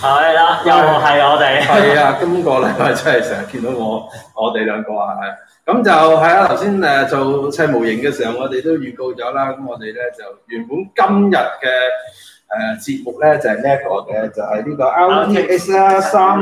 係啦，又係我哋。 係啊，今個禮拜真係成日見到我哋兩個啊，咁就係啊。頭先做砌模型嘅時候，我哋都預告咗啦。咁我哋咧就原本今日嘅節目咧就係呢一個嘅，就係呢個 RTX 啦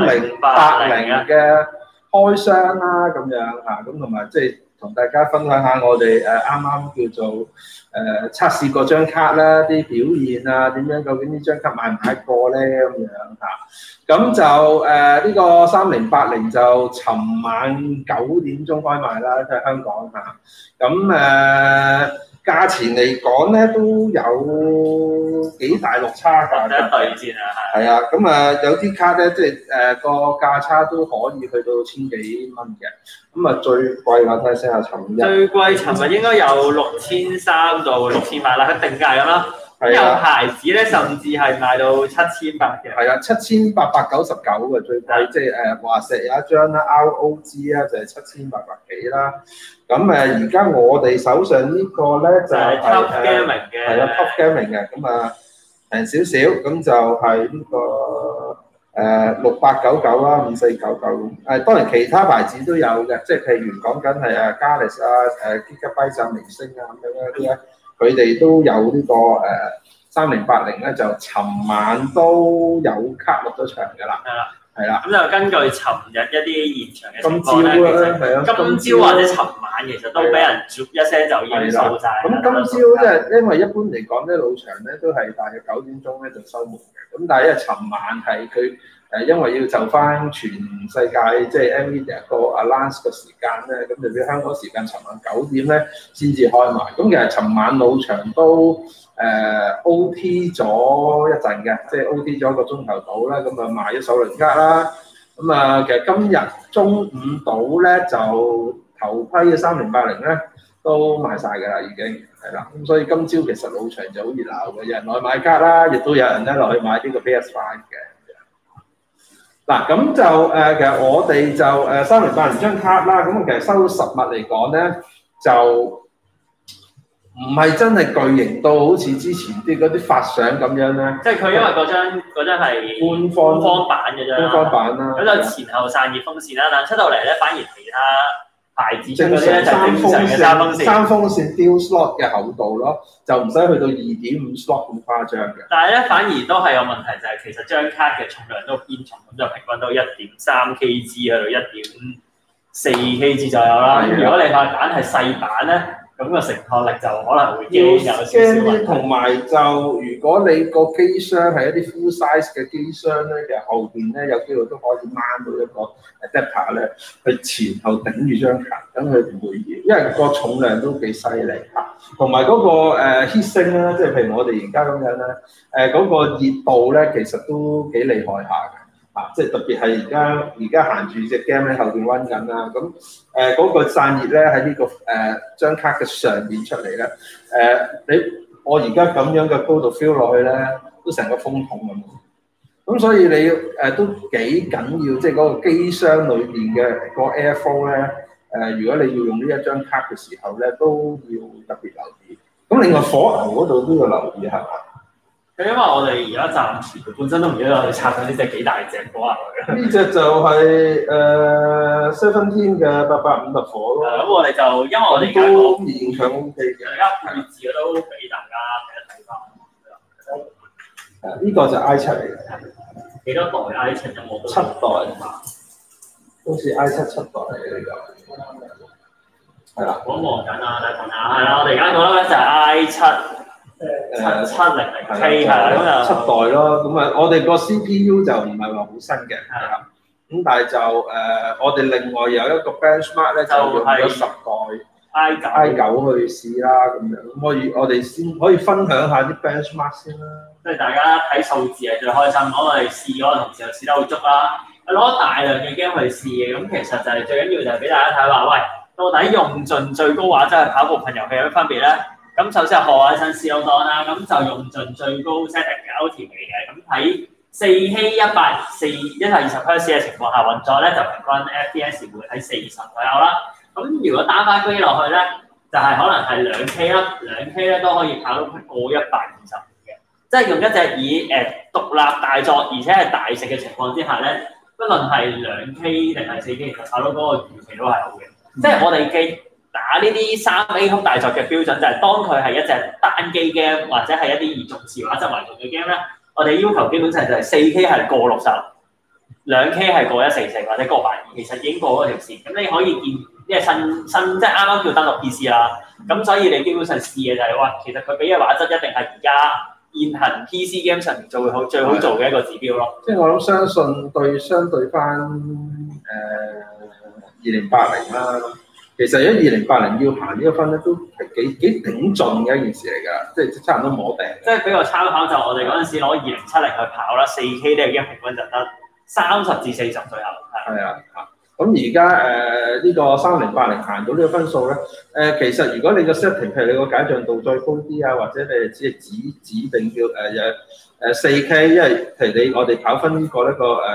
3080嘅開箱啦，咁樣嚇，咁同埋即係同大家分享下我哋啱啱叫做測試嗰張卡啦，啲表現啊點樣，究竟呢張卡買唔買過咧咁樣嚇。咁就呢個3080就尋晚9點鐘開賣啦，即係香港嚇。咁價錢嚟講咧都有幾大落差㗎， 一對戰啊， 係啊，咁有啲卡咧，即係個價差都可以去到千幾蚊嘅。咁最貴我睇下先啊，尋日最貴尋日應該有6300到6800啦，佢定價咁啦。有牌子咧，甚至係賣到7800嘅。 係啊，7899嘅最貴，即係華碩有一張啦 ，ROG 啦就係7800幾啦。咁而家我哋手上呢個咧就係 Top Gaming 嘅， 係啊 Top Gaming 嘅，咁平少少，咁就係呢個6899啦，5499。當然其他牌子都有嘅，即係譬如講緊係Galaxy Gigabyte 微星啊咁樣嗰啲咧。佢哋都有呢個3080咧，就尋晚都有卡落咗場㗎啦。係啦。咁就根據尋日一啲現場嘅情況咧，今朝或者尋晚其實都俾人啜一聲就已經掃晒。 咁今朝即係因為一般嚟講咧，老場咧都係大約9點鐘咧就收門嘅。咁但係因為尋晚係佢因為要就翻全世界即係 NVIDIA 個 announce 嘅時間咧，咁就俾香港時間尋晚9點咧先至開賣。咁其實尋晚老場都OT 咗一陣嘅，即係 OT 咗1個鐘頭到啦。咁賣咗首輪卡啦。咁其實今日中午到咧就頭批嘅3080咧都賣晒㗎啦，已經係啦。咁所以今朝其實老場就好熱鬧嘅，有人落去買卡啦，亦都有人咧落去買呢個 PS5 嘅。嗱，咁就其實我哋就3080張卡啦，咁其實收實物嚟講咧，就唔係真係巨型到好似之前啲嗰啲發相咁樣咧。 即係佢因為嗰張係官方版嘅啫， 官方版啦。 咁就前後散熱風扇啦，但出到嚟咧反而其他牌子出嗰啲咧就正常嘅3風扇 dual slot 嘅厚度咯，就唔使去到2.5 slot 咁誇張嘅。 但係咧反而都係有問題，就係其實張卡嘅重量都偏重，咁就平均都1.3 kg 去到1.4 kg 左右啦。如果你塊板係細板咧，咁個承托力就可能會驚有少少問題。 同埋就如果你個機箱係一啲 full size 嘅機箱咧，其實後邊咧有機會都可以掹到一個 adapter 咧，去前後頂住張卡，等佢唔會熱，因為個重量都幾犀利嚇。同埋嗰個heat sink啦，即係譬如我哋而家咁樣咧，嗰個熱度咧其實都幾厲害下嘅。即係特別係而家行住隻 game 喺後邊溫緊啦，咁嗰個散熱咧喺呢個張卡嘅上邊出嚟咧，我而家咁樣嘅高度 feel 落去咧，都成個風筒咁。咁所以你都幾緊要，即係嗰個機箱裏邊嘅個 airflow 咧，如果你要用呢一張卡嘅時候咧，都要特別留意。咁另外火牛嗰度都要留意係嘛？ 因為我哋而家暫時本身都唔記得我哋拆咗呢隻幾大隻火牛嘅。 呢隻就係17嘅850火咯。 咁我哋就因為我哋而家都勉強 OK 嘅。 而家配置都俾大家睇一睇翻。 呢個就 I7嚟嘅。 幾多代 I7 有冇 ？7代。好似 I7 7代嚟嘅呢個。係啦。 我望緊啊，大家睇下。係啦，我哋而家講咧就係 I7。700K 係啦，咁就 7代咯。咁我哋個 CPU 就唔係話好新嘅，係啦。咁但係就我哋另外有一個 benchmark 咧，就用咗10代 I9去試啦，咁樣。咁我哋先可以分享下啲 benchmark 先啦。 即係大家睇數字係最開心。我哋試嗰個同時又試得好足啦，攞大量嘅 game 去試嘅。咁其實就係最緊要就係俾大家睇話，喂，到底用盡最高畫質去跑部分遊戲有咩分別咧？咁首先係何偉信試到當啦，咁就用盡最高 setting 嘅 Ultimate 嘅，咁喺4K 120Hz 嘅情況下運作咧，就平均 FPS 會喺40左右啦。咁如果單翻機落去咧，就係可能係2K 啦，2K 咧都可以跑到過120嘅。 即係用一隻以獨立大作而且係大食嘅情況之下咧，不論係2K 定係4K，其實跑到嗰個預期都係好嘅。即係我哋嘅打呢啲3A 級大作嘅標準就係當佢係一隻單機 game 或者係一啲以重視畫質為重嘅 game 咧，我哋要求基本上就係 4K 係過60，2K 係過144或者過82，其實已經過嗰條線。咁你可以見，因為新即係啱啱叫登陸 PC 啦，咁所以你基本上試嘅就係哇，其實佢俾嘅畫質一定係而家現行 PC game 上面最好做嘅一個指標咯。 即係我諗相信相對翻2080啦，其實如果2080要行呢個分咧，都係幾頂盡嘅一件事嚟㗎，即係差唔多摸頂。 即係俾個參考就我哋嗰陣時攞2070去跑啦，4K 呢個 game 平均就得30至40左右。 係啊，咁而家呢個3080行到呢個分數咧，其實如果你個 setting 譬如你個解像度再高啲啊，或者你只係指定叫4K， 因為譬如我哋跑分呢個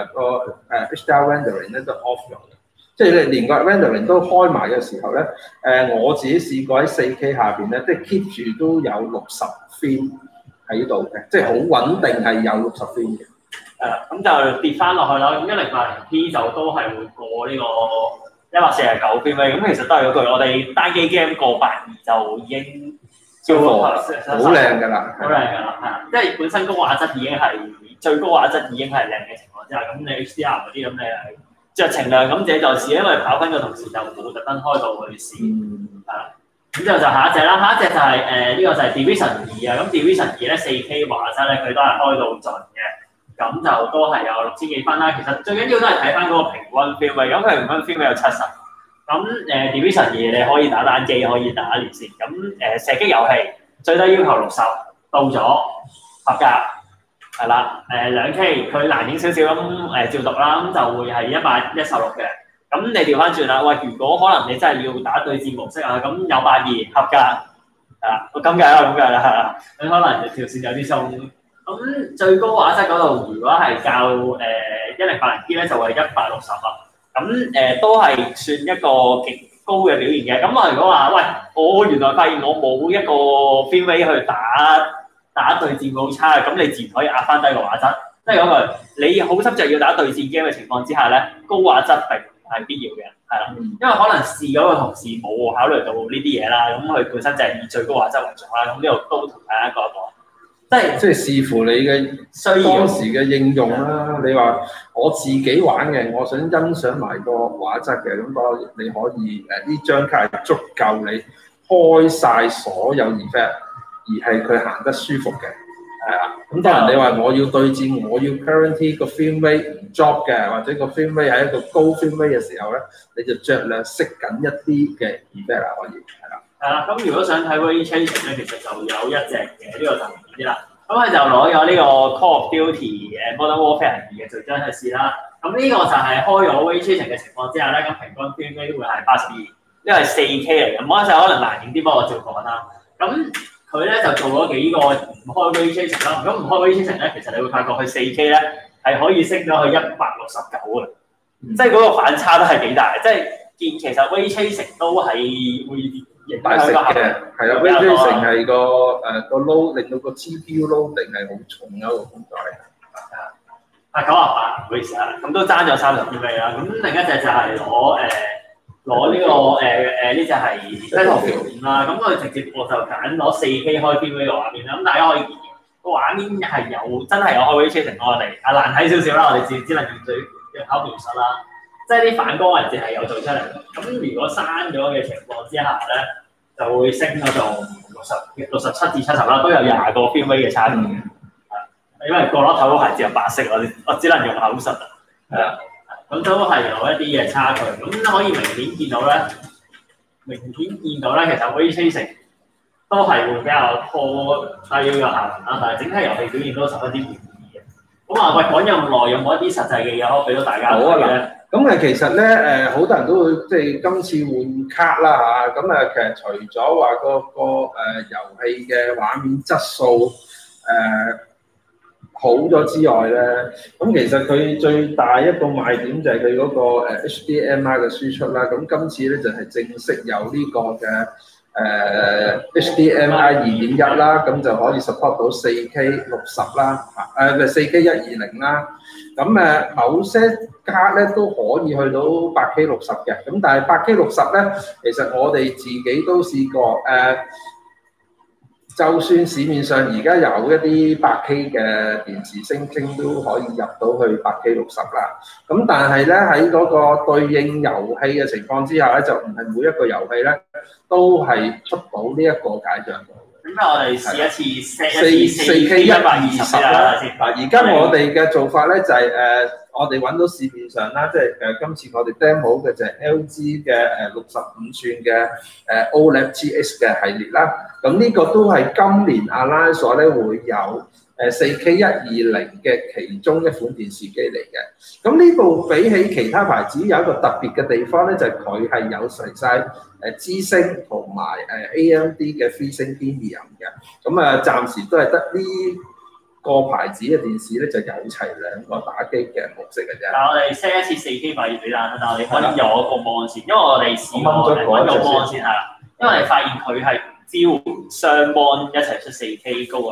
HDR rendering 咧都 off 咗嘅，即係你連個 rendering 都開埋嘅時候咧，我自己試過喺 4K 下邊咧，即係 keep 住都有60 frame 喺度嘅，即係好穩定係有60 frame 嘅。 咁就跌翻落去啦。咁1080P 就都係會過呢個149 frame 嘅。咁其實都係嗰句，我哋單機 game 過82就已經超過好靚㗎啦， 好靚㗎啦，係啊，即係本身高畫質已經係最高畫質已經係靚嘅情況之下，咁你 HDR 嗰啲咁你係酌情量咁自己就試，因為跑分嘅同時就冇特登開到去試，係啦。咁之後就下一隻啦，下一隻就係呢個就係 Division 2啊。咁 Division 2咧 4K 畫質咧佢都係開到盡嘅。咁就都係有6000幾分啦。其實最緊要都係睇翻嗰個平均 frame rate，咁佢平均 frame rate 有70。咁Division 2你可以打單機，可以打連線。咁射擊遊戲最低要求60，到咗合格係啦。2K 佢難影少少咁照讀啦，咁就會係116嘅。咁你調翻轉啦，喂，如果可能你真係要打對戰模式啊，咁有82合格係啦，咁計啦，你可能條線有啲鬆。咁最高畫質嗰度，如果係較1080P 咧，就係160啊。咁都係算一個極高嘅表現嘅。咁我如果話，喂，我原來發現我冇一個 frame rate 去打對戰好差，咁你自然可以壓翻低個畫質。即係嗰句，你好執着要打對戰 game 嘅情況之下咧，高畫質並唔係必要嘅，係啦。因為可能試嗰個同事冇考慮到呢啲嘢啦，咁佢本身就係以最高畫質為重啦。咁呢度都同大家講一講。即係視乎你嘅當時嘅應用啦。你話我自己玩嘅，我想欣賞埋個畫質嘅，咁當然你可以呢張卡係足夠你開晒所有 effect， 而係佢行得舒服嘅，係啊。咁當然你話我要對戰，我要 currently 個 frame rate 唔 drop 嘅，或者個 frame rate 喺一個高 frame rate 嘅時候咧，你就著量熄緊一啲嘅 effect 啦，可以係啦。係啦，咁如果想睇 Ray Tracing 咧，其實就有一隻嘅，呢個就唔知啦。咁佢就攞咗呢個 Call of Duty Modern Warfare 2嘅最張去試啦。咁呢個就係開咗 Ray Tracing 嘅情況之下咧，咁平均 frame rate 都會係82，因為 4K 嚟嘅。咁嗰陣時可能難影啲，不過我照講啦。咁佢咧就做咗幾個唔開 Ray Tracing 啦。如果唔開 Ray Tracing 咧，其實你會發覺佢 4K 咧係可以升咗去169嘅，即係嗰個反差都係幾大。即係見其實 Ray Tracing 都係會大食嘅，係啊 ，Ray Tracing 係個 load 令到個 GPU loading係好重嘅一個工作嚟嘅。98，唔好意思啊，咁都爭咗30 frame 啦。咁另一隻就係攞呢個呢隻係 Battlefield 5啦。咁佢直接我就揀攞 4K 開 frame 嘅畫面啦。咁大家可以見個畫面係真係有開 Ray Tracing，我哋難睇少少啦，我哋只能用口描述啦。即係啲反光位置係有做出嚟嘅。咁如果刪咗嘅情況之下咧，就會升到67至70啦，都有20個 frame rate 嘅差別嘅。因為角落頭嗰牌子係白色，我只能用口述啊。係啊，咁都係有一啲嘅差距。咁可以明顯見到咧，其實 Ray Tracing 都係會比較拖低嘅下限啦。但係整體遊戲表現都十分之滿意嘅。咁啊，喂，講咗咁耐，有冇一啲實際嘅嘢可以俾到大家睇咧？咁其實咧好多人都會即係今次換卡啦嚇，咁其實除咗話個遊戲嘅畫面質素好咗之外咧，咁其實佢最大一個賣點就係佢嗰個HDMI 嘅輸出啦。咁今次咧就係正式有呢個嘅 HDMI 2.1啦，咁就可以 support 到 4K60 啦，4K120啦。咁某些卡咧都可以去到 8K60 嘅，咁但係 8K60咧，其實我哋自己都試過就算市面上而家有一啲 8K 嘅電視聲稱都可以入到去 8K60 啦，咁但係咧喺嗰個對應遊戲嘅情況之下咧，就唔係每一個遊戲咧都係出到呢一個解像度。 咁我哋試一次 set 一次 4K120啦。 而家我哋嘅做法咧就係我哋揾到市面上啦，即係今次我哋 demo 嘅就係 LG 嘅65寸嘅OLED GX 嘅系列啦。咁呢個都係今年 Alliance 咧會有4K120嘅其中一款電視機嚟嘅。咁呢部比起其他牌子有一個特別嘅地方咧，就係佢係有齊晒資星同埋AMD 嘅 FreeSync Premium 嘅。咁暫時都係得呢個牌子嘅電視咧就有齊兩個打機嘅模式嘅啫。 但係我哋 set 一次 4K 8俾大家，但係我哋可以有一個芒線，因為我哋試過揾個芒線係啦，因為我哋發現佢係支援雙芒一齊出 4K 高過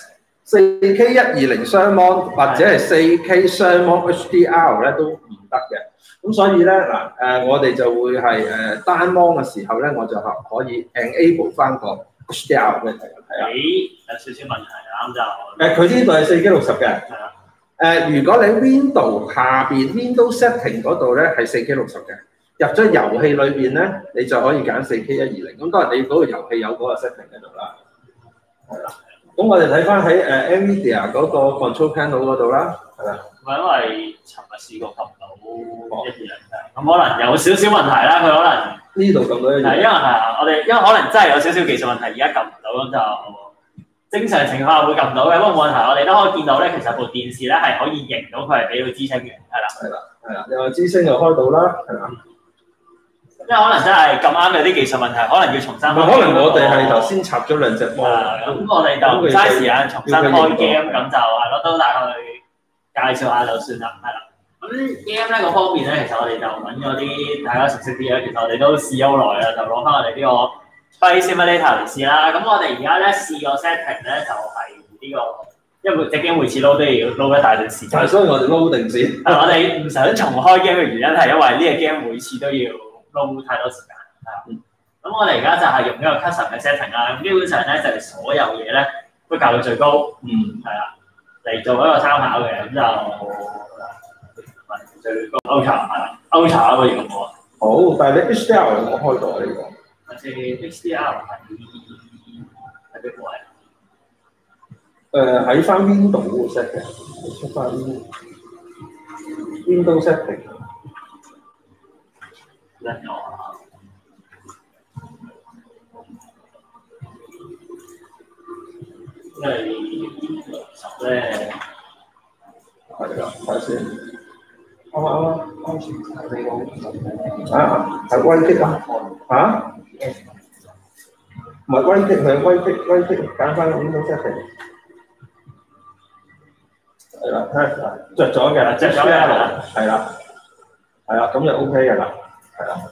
4K120雙芒或者係 4K 雙芒 HDR 咧都唔得嘅。咁所以咧我哋就會係單芒嘅時候咧，我就可以 enable 翻個 HDR 嘅睇啊。 有少少問題啦，咁就佢呢度係 4K60 嘅。 係啦。 如果你 Windows 下邊 Windows Setting 嗰度咧係 4K60 嘅，入咗遊戲裏邊咧，你就可以揀 4K120。咁當然你嗰個遊戲有嗰個 setting 喺度啦。係啦。咁我哋睇翻喺NVIDIA 嗰個 Control Panel 嗰度啦。係啦。 因為尋日試過撳到120嘅，咁可能有少少問題啦。佢可能呢度撳到120。 係因為我哋因為可能真係有少少技術問題，而家撳唔到咁就正常情況下會撳到嘅，不過冇問題。我哋都可以見到咧，其實部電視咧係可以認到佢係俾到資星嘅，係啦。係啦，係啦，又資星又開到啦，係啦。因為可能真係咁啱有啲技術問題，可能要重新開。可能我哋係頭先插咗兩隻芒，咁我哋就唔嘥時間重新開 game，咁就係咯，都大概介紹下就算啦，係啦。咁 game 咧嗰方面咧，其實我哋就揾咗啲大家熟悉啲嘅，其實我哋都試好耐啦，就攞翻我哋呢個 Flight Simulator 嚟試啦。咁我哋而家咧試個 setting 咧就係呢個，因為隻 game 每次 load 都要 load 一大段時間，所以我哋 load 定先。我哋唔想重開 game 嘅原因係因為呢個 game 每次都要 load 太多時間，係啦。咁我哋而家就係用呢個 custom 嘅 setting 啦。咁基本上咧就係所有嘢咧都校到最高，係啦，嚟做一個參考嘅。咁就最高 Ultra 係啦 ，Ultra 可以用喎。好，但係你 HDR 有冇開到呢個？HDR 喺邊個位？喺翻 Windows setting， 出翻 Windows setting。因為10咧，係啦，睇先。啱先睇到係威擊啊！唔係威擊，係威擊，揀翻 Windows setting。係啦，着咗嘅，着咗嘅，係啦，咁就 OK 嘅啦，係啦。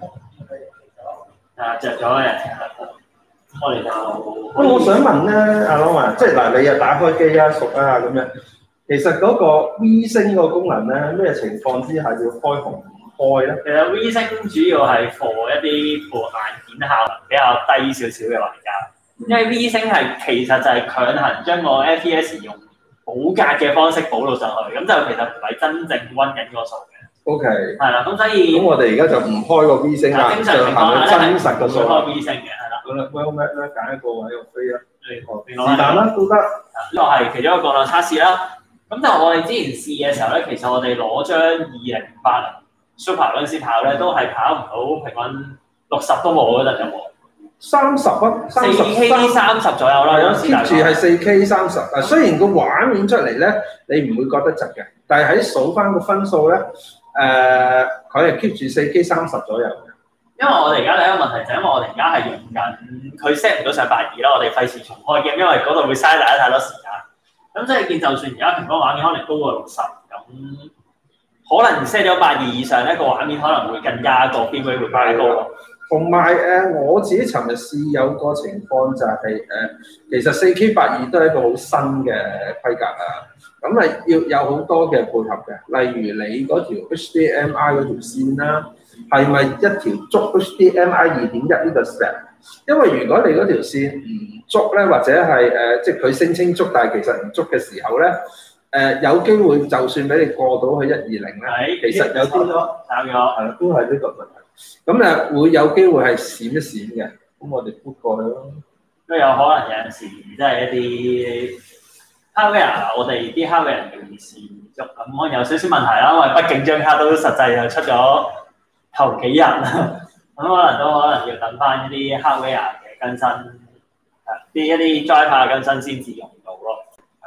着咗嘅，我哋就。我想問咧，阿朗啊，即係嗱，你又打開機啊、熟啊咁樣，其實嗰個 V 星個功能咧，咩情況之下要開紅唔開咧？其實 V 星主要係 for 一啲部硬件效能比較低少少嘅玩家，因為 V 星係其實就係強行將個 FPS 用補格嘅方式補到上去，咁就其實唔係真正溫緊個數嘅。OK。係啦，咁所以。咁我哋而家就唔開個 V 星啦，正常情況下真實個數。唔開 V 星嘅，係啦。好啦 ，Well-Map 咧揀一個位用飛啦，是但啦都得。呢個係其中一個量測試啦。咁就我哋之前試嘅時候咧，其實我哋攞張2080 Super 嗰陣時跑咧，都係跑唔到平均60都冇嗰陣有冇？30啊，4K 30左右啦，keep 住係4K 30。雖然個畫面出嚟咧，你唔會覺得窒嘅，但係喺數翻個分數咧，佢係 keep 住4K 30左右嘅。因為我哋而家第一個問題就係因為我哋而家係用緊佢 set 唔到上82啦，我哋費事重開 game，因為嗰度會嘥大家太多時間。咁即係見，就算而家平均畫面可能高過60，咁可能 set 咗82以上咧，個畫面可能會更加個 frame rate 會更加高咯。 同埋我自己尋日試有個情況就係、其實 4K82都係一個好新嘅規格啊。咁啊要有好多嘅配合嘅，例如你嗰條 HDMI 嗰條線啦，係咪一條捉 HDMI 2.1呢個 step？因為如果你嗰條線唔捉咧，或者係即係佢聲稱捉，但係其實唔捉嘅時候咧，有機會就算俾你過到去120咧，其實有啲炒咗，係啦，都係呢個問題。咁會有機會係閃一閃嘅，咁我哋 book 過去咯。 都有可能有陣時即係一啲 hardware，我哋啲 hardware 容易試唔足，咁可能有少少問題啦。因為畢竟張卡都實際就出咗頭幾日，咁可能要等翻一啲 hardware 嘅更新，一啲 driver 更新先至用到咯。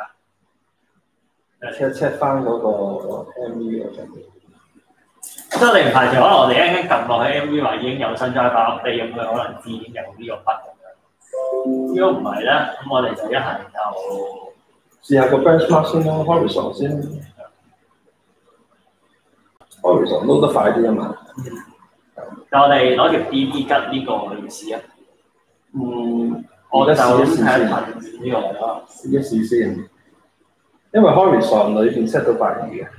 check 翻嗰個 MV 嗰陣。 即係你唔排除，可能我哋一陣撳落去 MV 話已經有新 driver，我哋咁佢可能知已經有呢個筆咁樣。如果唔係咧，咁我哋就一係就試下個 benchmark 先咯 ，Horizon 先 ，Horizon load 得快啲啊嘛。 就我哋攞條 DV 吉呢個去試啊。我就試一試先。呢個咯， 試一試先。因為 Horizon 裏邊 set 到82嘅。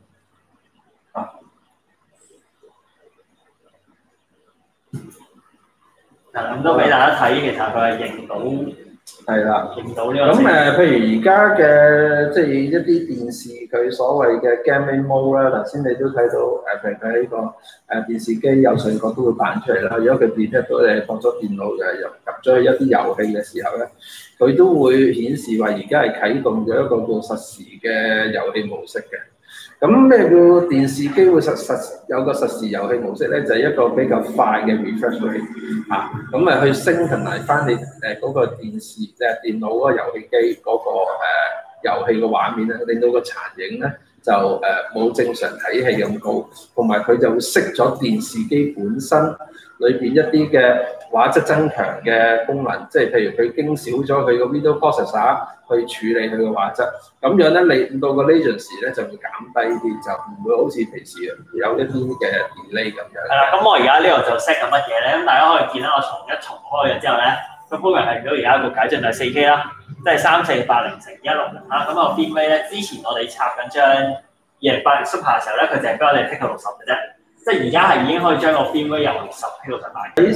咁都俾大家睇，其實佢係認到， 係啦， 認到呢個。 咁譬如而家嘅即係一啲電視佢所謂嘅 Gaming Mode 啦，頭先你都睇到譬如喺呢個電視機右上角都會彈出嚟啦。如果佢 detect 到你放咗電腦入咗去一啲遊戲嘅時候咧，佢都會顯示話而家係啟動咗一個叫實時嘅遊戲模式嘅。咁咩叫電視機會有個實時遊戲模式咧？就係、是、一個比較快嘅 refresh rate 嚇，咁去 synchronize 翻你嗰個電腦嗰個遊戲機嗰個遊戲嘅畫面咧，令到個殘影咧就冇正常睇戲咁高，同埋佢就會熄咗電視機本身裏邊一啲嘅畫質增強嘅功能，即係譬如佢經少咗佢個 video processor 去處理佢嘅畫質，咁樣咧令到個 latency 咧就會減低啲，就唔會好似平時有一啲嘅 delay 咁樣。係啦， 咁我而家呢度就 set 緊乜嘢咧？咁大家可以見到我重開咗之後咧，個 program 係見到而家個解像度係 4K 啦，即係3480×160啦。咁個 frame rate 咧，之前我哋插緊張2080 Super 嘅時候咧，佢就係俾我哋 pick 到60嘅啫。即係而家係已經可以將個 frame rate 由60 pick 到180。 喺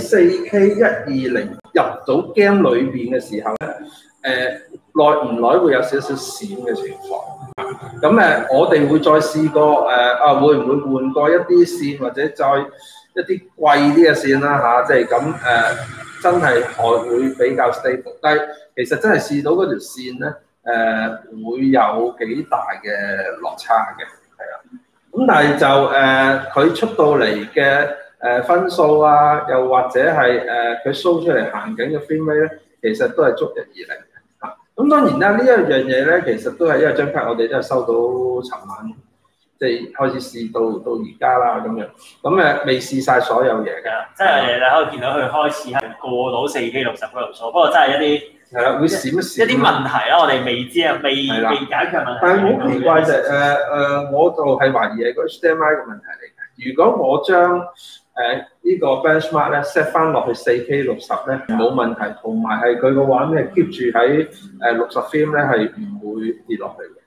4K 120入到 game 裏邊嘅時候咧，耐唔耐會有少少閃嘅情況。咁我哋會再試過會唔會換過一啲線，或者再一啲貴啲嘅線啦嚇，即係咁真係會比較 stable。但係其實真係試到嗰條線咧，會有幾大嘅落差嘅，係啊。咁但係就佢出到嚟嘅分數啊，又或者係佢 show 出嚟行緊嘅 frame rate 咧，其實都係足120嘅嚇。咁當然啦，呢一樣嘢咧，其實都係因為張卡我哋都係收到尋晚，即係開始試到而家啦咁樣。咁未試晒所有嘢嘅， 即係你可以見到佢開始係過到 4K 60嗰條數，不過真係一啲係啦，會閃一閃一啲問題啦，我哋未知啊，未解決問題。 但係好奇怪就我就係懷疑係個 HDMI 嘅問題嚟嘅。如果我將呢個 benchmark 咧 set 翻落去 4K 60咧冇問題，同埋係佢個畫面 keep 住喺60 frame 咧係唔會跌落去嘅。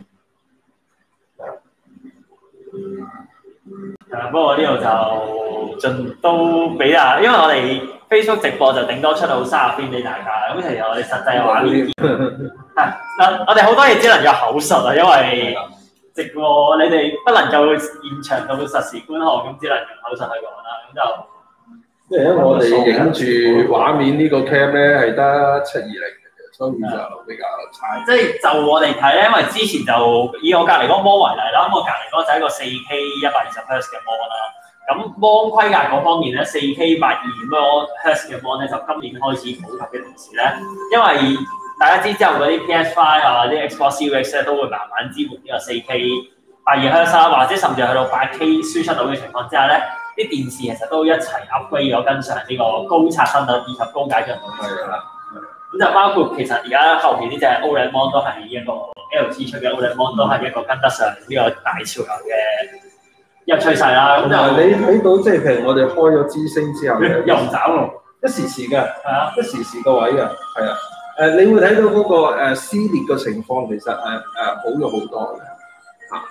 不過呢度就盡都俾啊，因為我哋 Facebook 直播就頂多出到30 frame 俾大家，咁其實我哋實際嘅畫面我哋好多嘢只能夠口述啊，因為直播你哋不能夠現場到實時觀看，咁只能用口述去講啦，咁就因為我哋影住畫面呢個 cam 咧係得720嘅，所以就比較差。 即係就我哋睇咧，因為之前就以我隔離嗰個 mon 為例啦，咁我隔離嗰個就係一個 4K 120Hz 嘅 mon 啦。咁 mon 規格嗰方面咧，4K 120Hz 嘅 mon 咧就今年開始普及嘅同時咧，因為大家知之後嗰啲 PS5 啊、啲 Xbox Series X 咧都會慢慢支援呢個 4K 120Hz 啦，或者甚至去到 8K 輸出到嘅情況之下咧，啲電視其實都一齊 upgrade 咗跟上呢個高刷新率以及高解像度嘅水平啦。咁就包括其實而家後邊呢隻 OLED mon 都係一個 LG 出嘅 OLED mon 都係一個跟得上呢個大潮流嘅入趨勢啦。咁就你睇到即係譬如我哋開咗之星之後咧， 又唔找喎， 一時時嘅， 係啊， 一時時個位嘅，係啊。你會睇到嗰個撕裂嘅情況，其實好咗好多嘅嚇。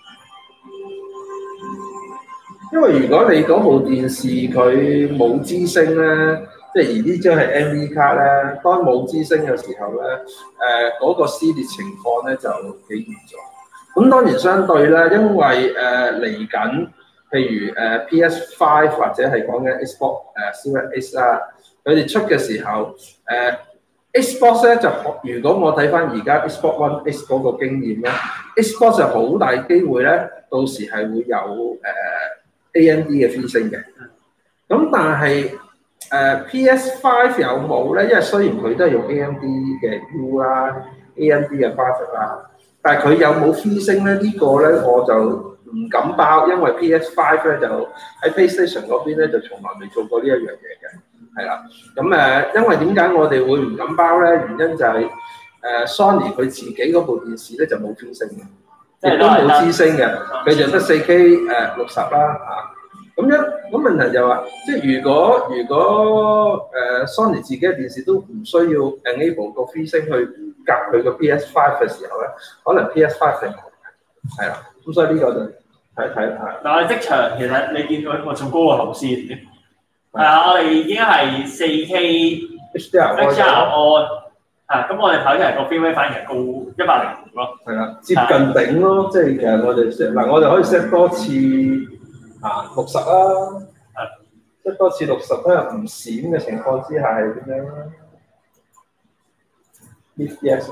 因為如果你嗰部電視佢冇之星咧，即係而呢張係 MV 卡咧，當冇之星嘅時候咧，嗰個撕裂情況咧就幾嚴重。咁當然相對咧，因為嚟緊，譬如PS5 或者係講緊 Xbox Series X 啦，佢哋出嘅時候Xbox 咧就如果我睇翻而家 Xbox One X 嗰個經驗咧，Xbox 就好大機會咧，到時係會有AMD 嘅 FreeSync 嘅。咁但係PS5 有冇咧？因為雖然佢都係用 AMD 嘅 U 啦、AMD 嘅 graphic 啦，但係佢有冇 FreeSync 咧？呢個咧我就唔敢包，因為 PS5 咧就喺 PlayStation 嗰邊咧就從來未做過呢一樣嘢嘅。係啦，咁因為點解我哋會唔敢包咧？原因就係Sony 佢自己嗰部電視咧就冇FreeSync嘅，亦都冇之星嘅，佢就得 4K 60啦嚇。咁問題就話，即係如果Sony 自己嘅電視都唔需要 enable 個 FreeSync 去夾佢個 PS5 嘅時候咧，可能 PS5 係冇嘅，係啦。咁所以呢個就睇下。 但係即場其實你見到我仲高過頭先嘅。係啊，我哋已經係 4K HDR on， 係咁我哋睇起嚟個 frame rate 反而係高105咯。係啦， 接近頂咯，即係其實我哋 set 嗱，我哋可以 set 多次60啦，set 多次60都係唔閃嘅情況之下係點樣咧 ？FPS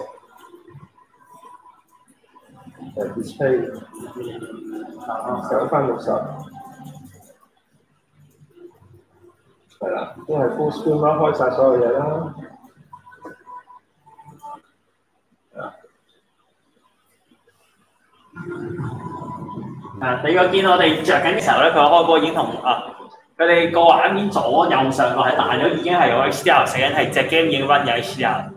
display 上翻60。係啦，都係 full screen 啦，開晒所有嘢啦。 你個見我哋着緊嘅時候咧，佢開波已經同佢哋個畫面左右上角係大咗，已經係有 HDR 寫緊，係隻 game 已經 run 緊 HDR。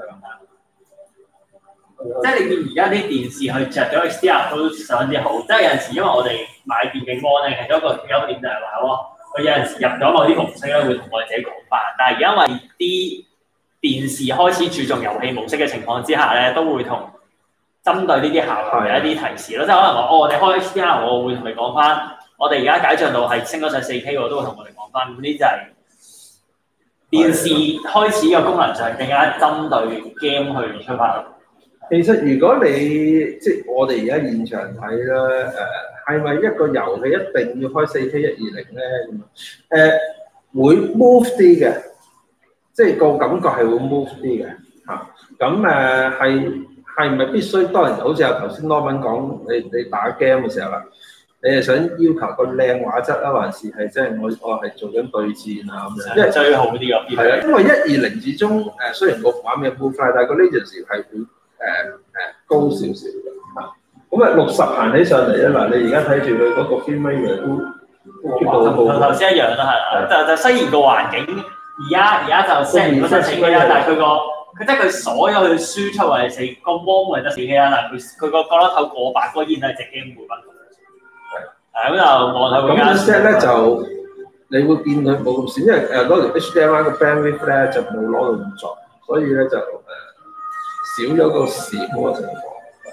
即係你見而家啲電視去着咗 HDR 都相當之好，即係有陣時因為我哋買電競芒咧，其中一個優點就係話喎。佢有陣時入咗某啲模式咧，會同我哋自己講翻。但係而家因為啲電視開始注重遊戲模式嘅情況之下咧，都會同針對呢啲效果嘅一啲提示咯。即係可能話，我哋開 HDR，我會同你講翻，我哋而家解像度係升咗上 4K， 我都會同我哋講翻。咁呢啲就係電視開始嘅功能上更加針對 game 去出發咯。 其實如果你即係我哋而家現場睇咧，係咪一個遊戲一定要開 4K 120咧？會 move 啲嘅，即係個感覺係會 move 啲嘅嚇。咁係咪必須？當然好似頭先 Norman 講，你打 game 嘅時候啦，你係想要求個靚畫質啊，還是係即係我係做緊對戰啊咁樣？因為最好啲嘅。係啦，因為120至中雖然個畫面 move 快，但係個 latency 係會高少少嘅嚇。咁60行起上嚟咧，嗱你而家睇住佢嗰個 frame rate 都同頭先一樣啦，係啦，就雖然個環境而家就 set 唔到 4K 啦，但係佢即係佢所有佢輸出或者個 mon 係得 4K 啦，但係佢個角落頭過百嗰依然係隻 game 會分。係咁就望睇會間。咁 set 咧就你會見佢冇咁閃，因為攞條 HDMI 個 bandwidth 咧就冇攞到咁盡，所以咧就少咗個閃嗰個情況。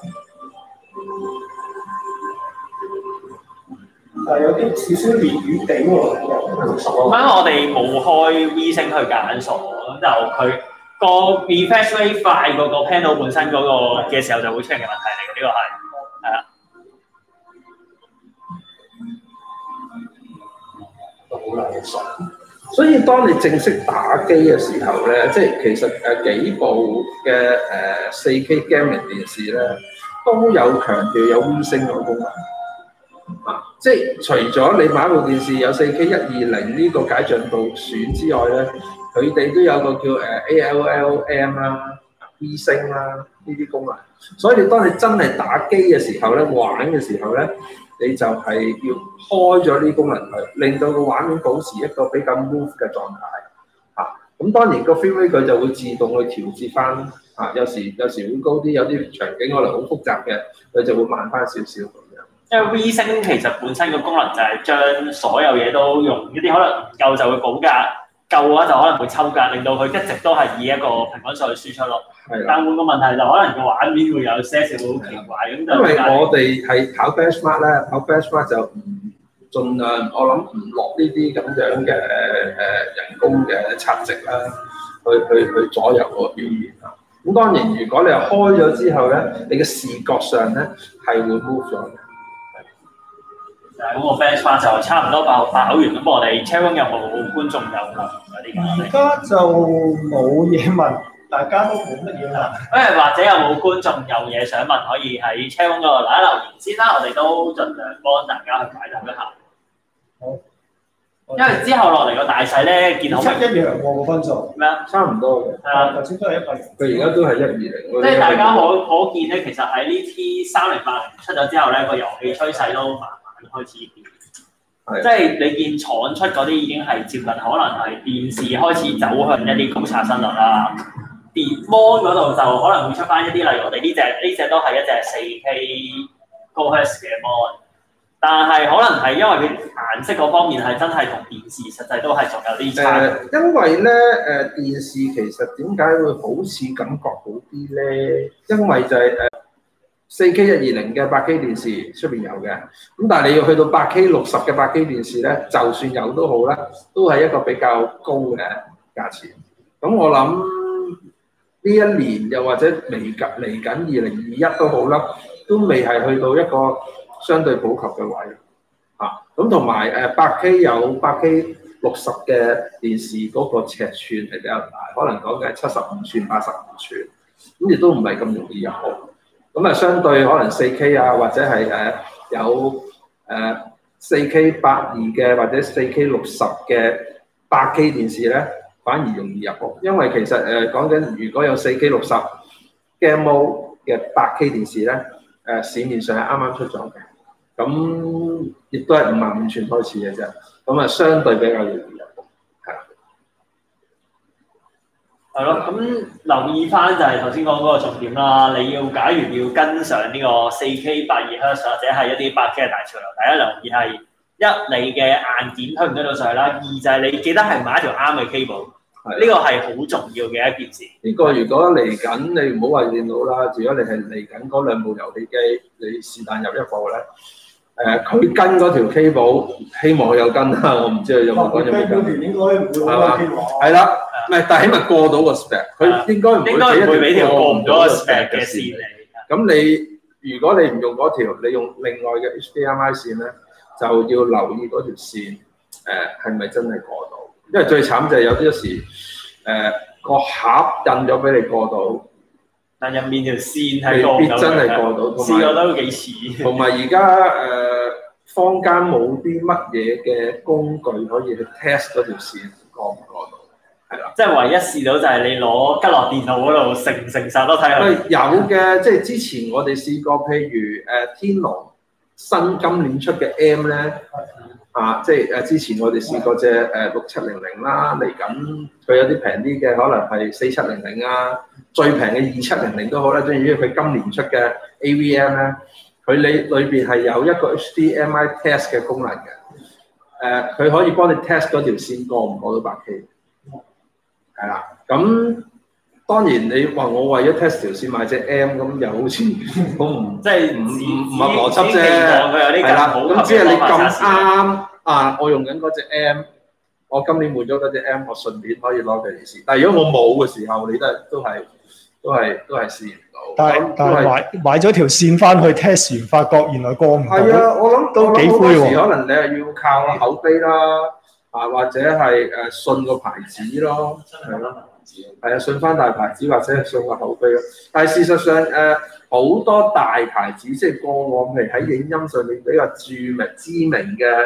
有啲少少連雨地喎， 因為我哋冇開 V 星去揀數，咁就佢個 refresh rate 快過個 panel 本身嗰個嘅時候就會出現嘅問題嚟嘅，呢個係啦。 好難受。所以當你正式打機嘅時候咧，即係其實幾部嘅4K gaming 電視咧都有強調有 V 星嘅功能。即係除咗你買部電視有 4K 120呢個解像度選之外咧，佢哋都有個叫ALLM 啦、V 星啦呢啲功能。所以你當你真係打機嘅時候咧，玩嘅時候咧，你就係要開咗呢啲功能去，令到個畫面保持一個比較 move 嘅狀態。咁當然個 frame rate 佢就會自動去調節翻。有時會高啲，有啲場景可能好複雜嘅，佢就會慢翻少少。 因為 V 星其實本身個功能就係將所有嘢都用一啲可能唔夠就會補格，夠嘅話就可能會抽格，令到佢一直都係以一個平均數去輸出咯。 係但換個問題就可能個畫面會有些少好奇怪咁。 因為我哋係跑 benchmark 咧，跑 benchmark 就唔盡量，我諗唔落呢啲咁樣嘅人工嘅測值啦，去左右個表現啊。咁當然，如果你係開咗之後咧，你嘅視覺上咧係會 move 咗嘅。 咁個 benchmark 就差唔多跑完，咁我哋 chatroom 有冇觀眾有問嗰啲？ 而家就冇嘢問，大家都冇乜嘢問。 或者有冇觀眾有嘢想問，可以喺 chatroom 嗰度留言先啦，我哋都盡量幫大家去解答一下。 好。 因為之後落嚟個大細咧，見到一樣喎個分數。 咩啊？ 差唔多嘅。 係啊， 頭先都係100。 佢而家都係120。 即係大家可見咧，其實喺呢 T3080出咗之後咧，個遊戲趨勢都慢慢開始變。即係你見廠出嗰啲已經係接近可能係電視開始走向一啲高刷新率啦。電 mon 嗰度就可能會出翻一啲，例如我哋呢隻都係一隻 4K 高赫嘅 mon。但係可能係因為佢顏色嗰方面係真係同電視實際都係仲有啲差。 因為咧電視其實點解會好似感覺好啲咧？因為就係4K 120嘅8K 電視出邊有嘅，咁但係你要去到8K 60嘅8K 電視咧，就算有都好啦，都係一個比較高嘅價錢。咁我諗呢一年又或者嚟緊2021都好啦，都未係去到一個相對普及嘅位嚇，咁同埋8K 有8K 60嘅電視嗰個尺寸係比較大，可能講嘅係75寸、85寸，咁亦都唔係咁容易入屋。咁啊，相對可能4K 啊，或者係有4K 82嘅或者4K 60嘅8K 電視咧，反而容易入屋，因為其實講緊如果有4K 60 Game Mode 嘅8K 電視咧，市面上係啱啱出咗嘅。咁亦都係55寸開始嘅啫，咁啊相對比較容易入屋，係咯。咁留意翻就係頭先講嗰個重點啦。你假如要跟上呢個 4K 82Hz 或者係一啲8K 嘅大潮流，第一留意係你嘅硬件推唔推到上去啦，二就係你記得係買一條啱嘅 cable，呢個係好重要嘅一件事。 呢個如果嚟緊你唔好話電腦啦，如果你係嚟緊嗰兩部遊戲機，你是但入一部咧。佢跟嗰條 cable，希望佢有跟啦，我唔知佢有冇跟。 應該唔會係嘛？係啦，唔係，但係起碼過到個 spec，佢應該唔會俾條過唔到個 spec 嘅線嚟。咁你如果你唔用嗰條，你用另外嘅 HDMI 線咧，就要留意嗰條線係咪真係過到？因為最慘就係有啲時個盒印咗俾你過到。 但入面條線係過唔到嘅， 真係過到， 試過都幾似。 同埋而家坊間冇啲乜嘢嘅工具可以去 test 嗰條線過唔過到，係啦。即係唯一試到就係你攞吉落電腦嗰度誠實都睇下。 有嘅，即係之前我哋試過，譬如天龍新今年出嘅 M 咧。即係之前我哋試過隻6700啦，嚟緊佢有啲平啲嘅，可能係4700啊，最平嘅2700都好啦。至於佢今年出嘅 AVM 咧，佢裏邊係有一個 HDMI test 嘅功能嘅，佢可以幫你 test 嗰條線過唔過到8K，係啦。咁當然你話我為咗 test 條線買隻 M 咁又好似好唔即係唔合邏輯啫，係啦。咁只係你咁啱我用緊嗰隻 M， 我今年換咗嗰隻 M， 我順便可以攞佢嚟試。但係如果我冇嘅時候，你都係試唔到。 但係買咗條線翻去 test 完，發覺原來過唔到。係啊，我諗都幾灰喎。 可能你係要靠口碑啦，或者係信個牌子咯，係咯。係啊，信翻大牌子或者係信個口碑咯。但係事實上好多大牌子，即係過往譬如喺影音上面比較知名嘅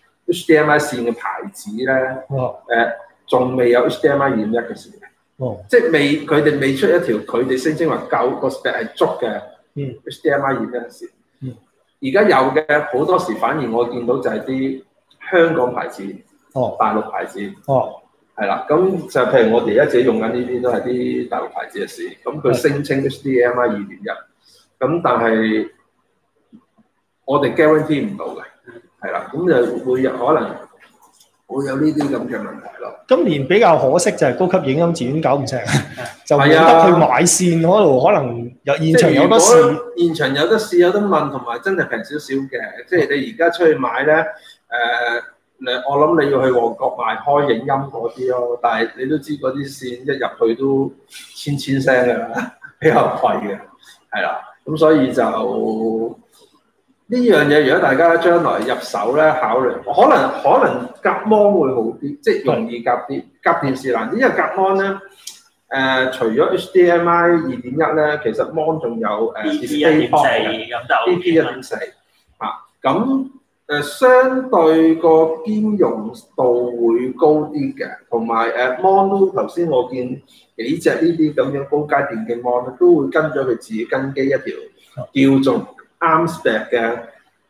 HDMI 線嘅牌子咧，仲未有 HDMI 2.1嘅線嘅，即係佢哋未出一條佢哋聲稱話夠個 spec 係足嘅 HDMI 2.1嘅線。而家有嘅好多時反而我見到就係啲香港牌子、大陸牌子。係啦，咁就譬如我哋而家自己用緊呢啲都係啲大陸牌子嘅線，咁佢聲稱 HDMI 2.1，咁但係我哋 guarantee 唔到嘅，係啦，咁就會有可能會有呢啲咁嘅問題咯。 今年比較可惜就係高級影音自院搞唔成，就冇得去買線嗰度，可能有現場有得試， 現場有得試有得問，同埋真係平少少嘅。即係你而家出去買咧，我諗你要去旺角買開影音嗰啲咯，但係你都知嗰啲線一入去都千聲㗎啦，比較貴嘅，係啦。咁所以就呢樣嘢，如果大家將來入手咧，考慮可能夾 mon 會好啲，即係容易夾啲。夾電視難啲，因為夾 mon 咧除咗 HDMI 2.1咧，其實 mon 仲有 DP 1.4咁就 DP 1.4啊，咁相對個兼容度會高啲嘅，同埋mon 都頭先我見幾隻呢啲咁樣高階電競 mon 都會跟咗佢自己跟機一條叫做 ARM-spec 嘅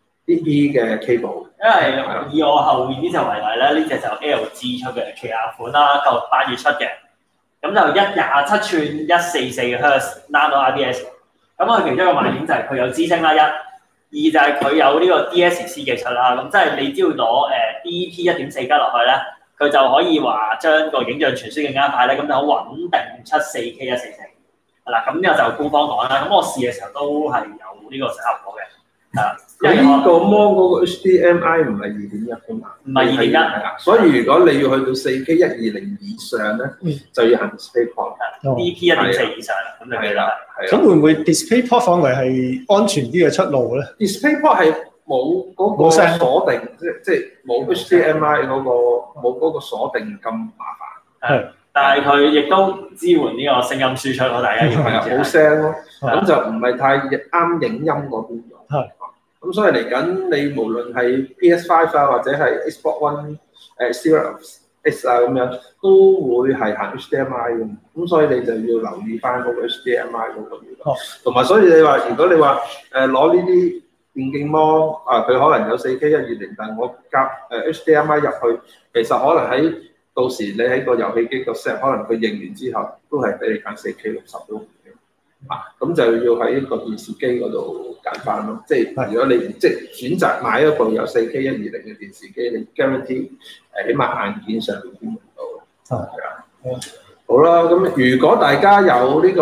DP 嘅 cable。 因為以我後面呢隻為例咧，呢隻就 LG 出嘅旗艦款啦，舊8月出嘅，咁就127寸144 Hz Nano IPS。咁佢其中一個賣點就係佢有支聲啦，二就係佢有呢個 DSC 技術啦。咁即係你只要攞DP 1.4加落去咧，佢就可以話將個影像傳輸更加快咧，咁就好穩定出 4K 144。係啦，咁呢個就官方講啦。咁我試嘅時候都係有呢個效果嘅。係啦， 因為呢個 mon 嗰個 HDMI 唔係2.1㗎嘛， 唔係2.1， 係啦，所以如果你要去到 4K 120以上咧，就要行 DisplayPort。DP 1.4以上，咁就記得。 咁會唔會 DisplayPort 反為係安全啲嘅出路咧 ？DisplayPort 係冇嗰個鎖定，即係冇 HDMI 嗰個冇嗰個鎖定咁麻煩。 係，但係佢亦都支援呢個聲音輸出咯，大家要記住。 冇聲咯，咁就唔係太啱影音嗰邊用。係。咁所以嚟緊，你無論係 PS5 啊，或者係 Xbox One、Series X 啊咁樣，都會係行 HDMI 嘅。咁所以你就要留意翻嗰個 HDMI 嗰個嘢。同埋所以你話，如果你話攞呢啲電競 mon 啊，佢可能有 4K 120，但係我夾HDMI 入去，其實可能喺到時你喺個遊戲機個 set，可能佢認完之後都係俾你揀 4K 60都。咁就要喺個電視機嗰度揀翻咯。即係如果你即係選擇買一部有 4K 120嘅電視機，你 guarantee 起碼硬件上面見唔到。係啊。好啦，咁如果大家有呢個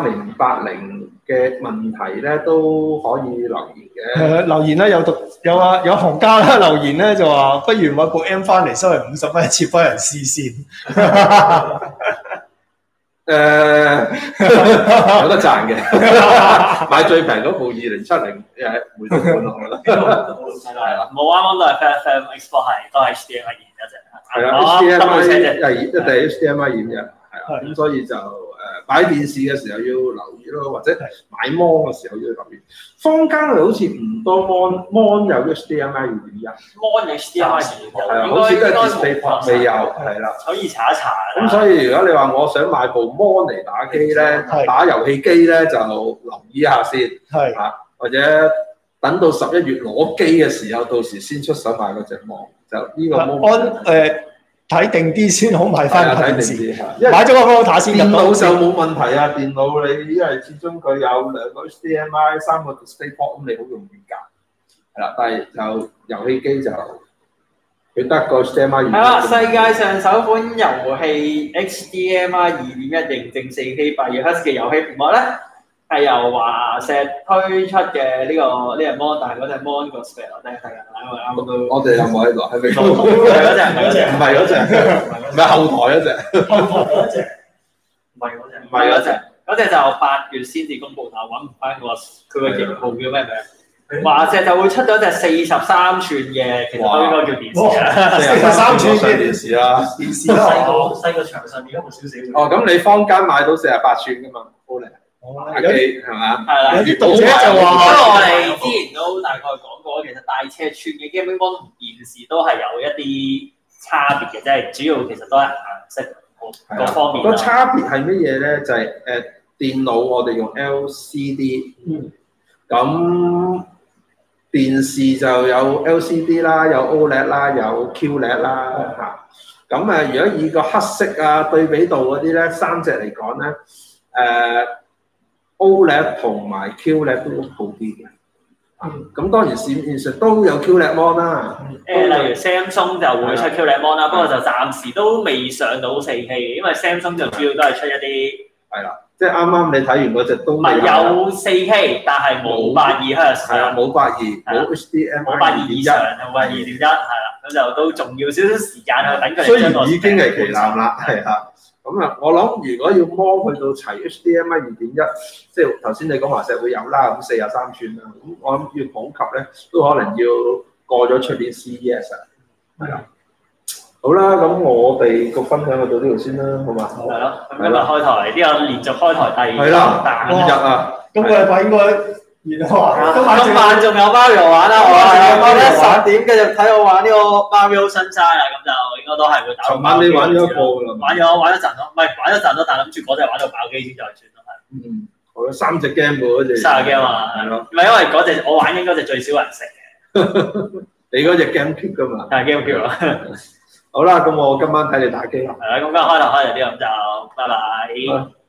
3080嘅問題咧，都可以留言嘅。 留言咧有行家啦留言咧就話，不如買部 M 翻嚟收嚟50蚊一次幫人試線。 有得賺嘅，買最平嗰部2070回到半落啦。 係啦，冇啱啱都係 FM Xbox 係都係 HDMI 2.1啫。 係啊 ，HDMI 一定係 HDMI 2.1，係啊，咁所以就擺電視嘅時候要留意咯，或者買 mon 嘅時候要留意。坊間好似唔多 mon 有 HDMI 2.1，mon HDMI 2.1， 係啊，好似都係 DisplayPort 未有，係啦， 可以查一查。 咁所以如果你話我想買部 mon 嚟打機咧，打遊戲機咧就留意下先，係啊，或者等到11月攞機嘅時候，到時先出手買嗰隻 mon，就呢個 mon。 睇定啲先好買翻電視， 因為買咗個 router 先。 電腦就冇問題啊，電腦你因為始終佢有2個 HDMI、3個 DisplayPort， 咁你好容易夾。係啦，但係就遊戲機就佢得個 HDMI。係啦， 世界上首款遊戲 HDMI 2.1認證 4K 800Hz 嘅遊戲屏幕咧，係由華碩推出嘅呢個 mon， 但係嗰隻 mon 個 spec 我真係睇緊， 我哋有冇喺度？係咪嗰隻？唔係嗰隻，唔係後台嗰隻。唔係嗰隻， 嗰隻就8月先至公佈，但係揾唔翻佢個型號叫咩名？華碩就會出咗隻43寸嘅，其實都應該叫電視啦。43 寸嘅電視啦， 電視啦， 細個牆上面嗰部少少。 哦，咁你坊間買到48寸㗎嘛？OLED。打機係嘛？係啦， 有啲讀者就話， 因為我哋之前都大概講過，其實大尺寸嘅 gaming mon 同電視都係有一啲差別嘅，即係主要其實都係顏色各方面。 個差別係乜嘢咧？就係電腦我哋用 LCD， 咁電視就有 LCD 啦，有 OLED 啦，有 QLED 啦嚇。咁如果以個黑色啊對比度嗰啲咧，3隻嚟講咧，OLED 同埋 QLED 都好啲嘅， 咁當然市面上都有 QLED mon 啦。 例如 Samsung 就會出 QLED mon 啦，不過就暫時都未上到 4K 嘅，因為 Samsung 就主要都係出一啲係啦，即係啱啱你睇完嗰隻都唔係有 4K，但係冇82Hz， 係啊，冇82，冇 HDMI， 冇82以上，冇82.1，係啦，咁就都仲要少少時間去等佢哋。 雖然已經係旗艦啦，係啊。咁啊，我諗如果要摸去到齊 HDMI 2.1，即係頭先你講華碩會有啦，咁43寸啦，咁我諗要普及咧，都可能要過咗出年 CES 啊，係啦。好啦，咁我哋個分享就到呢度先啦，好嘛？ 係咯，咁今日開台呢個連續開台第5日啊， 今個禮拜應該今晚仲有 Mario 玩啦，我咧10點繼續睇我玩呢個 Mario Sunshine啊，咁就應該都係會打。 尋晚你玩咗一個啦， 玩咗陣咯，唔係玩咗陣咯，但係諗住嗰隻玩到爆機先再轉咯，係。 我有3隻 game 喎，嗰隻。 3隻 game 啊，係咯。唔係因為嗰隻我玩緊嗰隻最少人食嘅。 你嗰隻 GameCube 㗎嘛？ 係 GameCube 啊。 好啦，咁我今晚睇你打機啦。 係啦，咁今日開頭呢度咁就，拜拜。